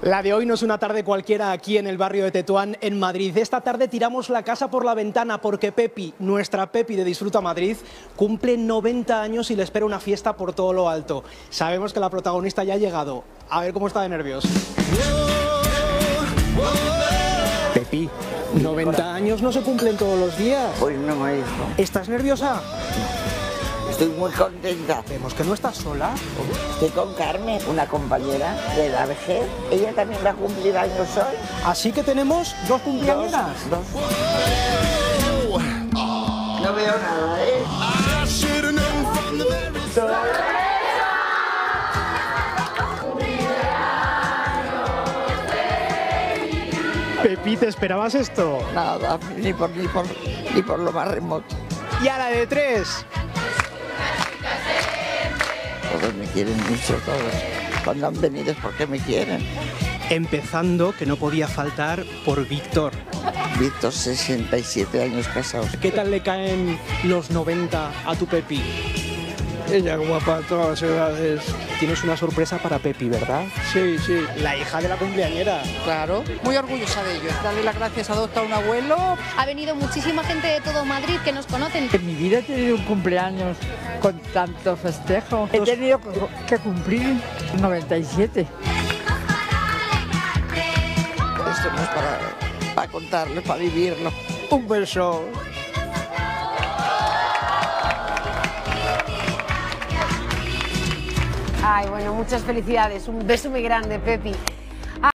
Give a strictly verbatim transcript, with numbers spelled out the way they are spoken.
La de hoy no es una tarde cualquiera aquí en el barrio de Tetuán, en Madrid. Esta tarde tiramos la casa por la ventana porque Pepi, nuestra Pepi de Disfruta Madrid, cumple noventa años y le espera una fiesta por todo lo alto. Sabemos que la protagonista ya ha llegado. A ver cómo está de nervios. Pepi, noventa años no se cumplen todos los días. Pues no, hijo. ¿Estás nerviosa? Estoy muy contenta. Vemos que no estás sola. Estoy con Carmen, una compañera de la vejez. Ella también va a cumplir años hoy. Así que tenemos dos cumpleañeras. Dos, dos. No veo nada, ¿eh? Pepi, ¿te esperabas esto? Nada, ni por, ni por, ni por lo más remoto. Y a la de tres. Todos me quieren mucho, todos. Cuando han venido es porque me quieren. Empezando, que no podía faltar, por Víctor. Víctor, sesenta y siete años casados. ¿Qué tal le caen los noventa a tu Pepi? Ella como para todas las edades. Tienes una sorpresa para Pepi, ¿verdad? Sí, sí. La hija de la cumpleañera. Claro, muy orgullosa de ello. Darle las gracias a adopta un abuelo. Ha venido muchísima gente de todo Madrid que nos conocen. En mi vida he tenido un cumpleaños con tanto festejo. He tenido que cumplir noventa y siete. Esto no es para, para contarlo, para vivirlo. Un beso. Ay, bueno, muchas felicidades. Un beso muy grande, Pepi.